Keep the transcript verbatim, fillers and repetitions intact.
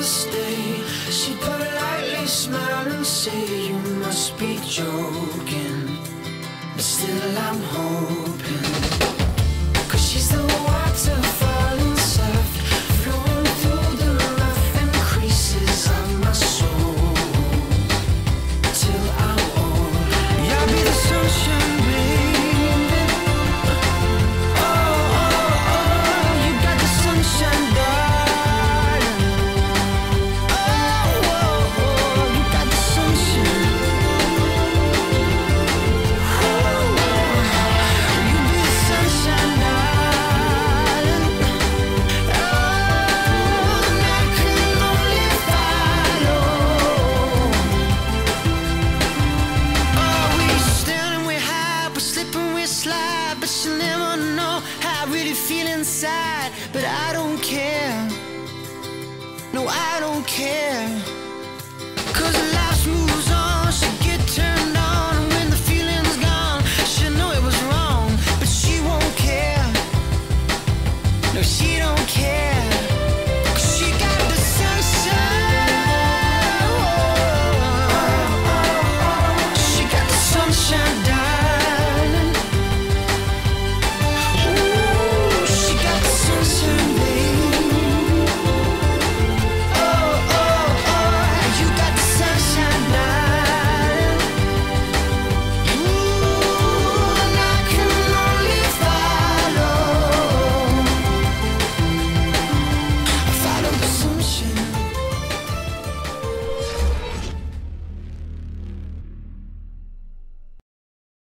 stay. She'd politely smile and say, you must be joking, but still I'm hoping. Cause she's the water falling soft, flowing through the rough and creases of my soul, till I'm old. Yeah, I'll be the sunshine, baby. Oh, oh, oh, you got the sunshine, darling. Oh, oh, oh, you got the sunshine. Oh, you be the sunshine, darling. Oh, and I can only follow. Oh, we stand and we hide, we slip and we slide, but she'll never know how I really feel inside. But I don't care, no, I don't care.